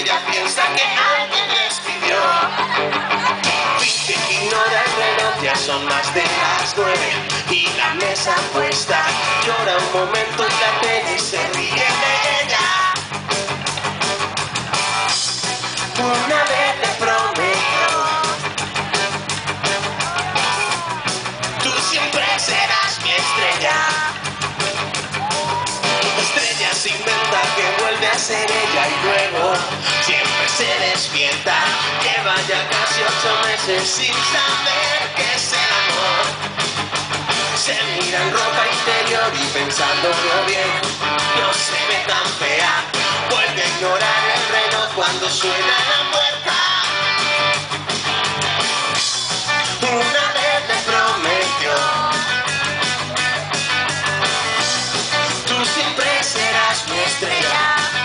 ella piensa que alguien le escribió. Finge que ignora el reloj, ya son más de las 9 y la mesa puesta. Llora un momento y la tele se ríe de ella. Una vez te prometo, tú siempre serás mi estrella. Estrella se inventa que vuelve a ser ella y luego siempre se despierta. Lleva ya casi 8 meses sin saber qué es el amor. Se mira en ropa interior y pensándolo bien, no se ve tan fea. Vuelve a ignorar el reloj cuando suena la puerta. Una vez me prometió, tú siempre serás mi estrella.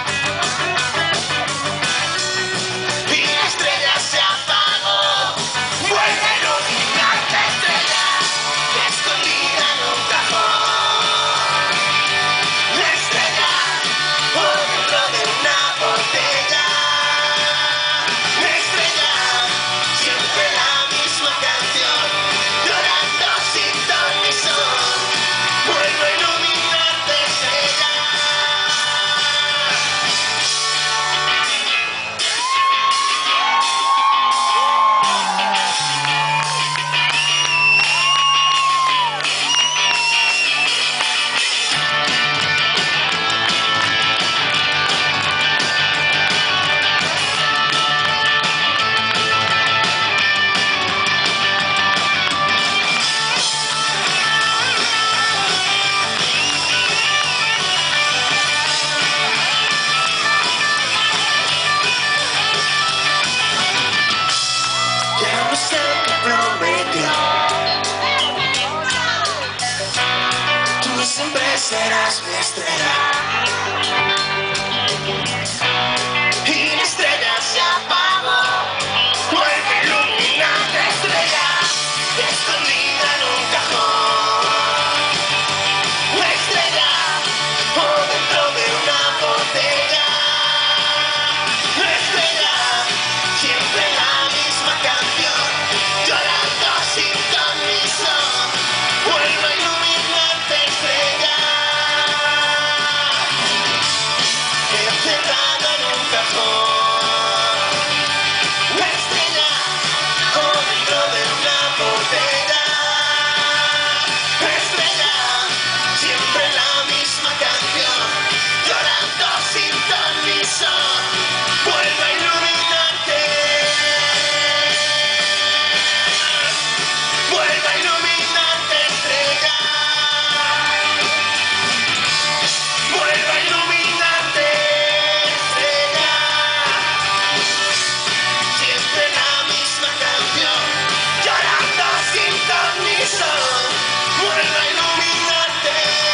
Y la estrella se apagó. Vuelve a iluminar la estrella, escondida en un cajón. La estrella, por dentro de una botella. La estrella, siempre la misma canción, llorando sin ton ni son. Vuelvo a iluminarte, estrella. Ya no sé qué prometió, tú siempre serás mi estrella. Y la estrella se apagó. Vuelve a iluminar la estrella, escondida en un cajón. La estrella, por dentro de una botella. La estrella, siempre la misma canción, llorando sin ton ni son. Vuelve a iluminarte, estrella. Encerrado en un cajón. La estrella, por dentro de una botella. La estrella, siempre la misma canción, llorando sin ton ni son. Vuelve a iluminarte. Vuelve a iluminarte, estrella. Vuelve a iluminarte, estrella. Siempre la misma canción, llorando sin ton ni son. Vuelve a iluminarte.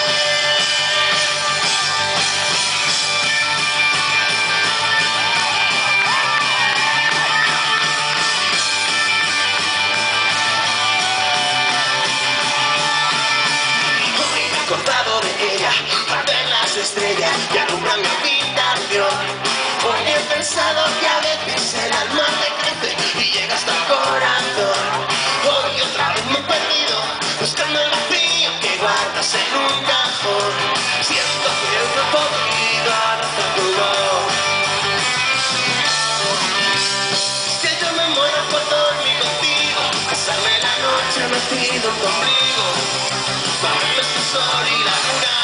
Hoy me he acordado de ella al ver las estrellas que alumbran mi habitación. Hoy he pensado que a veces el alma te crece y llega hasta el corazón. Hoy otra vez me he perdido buscando el vacío que guardas en un cajón. Siento que no he podido abrazarlo. Es que yo me muero por dormir contigo, pasarme la noche metido en tu ombligo, bajo el sol y la luna.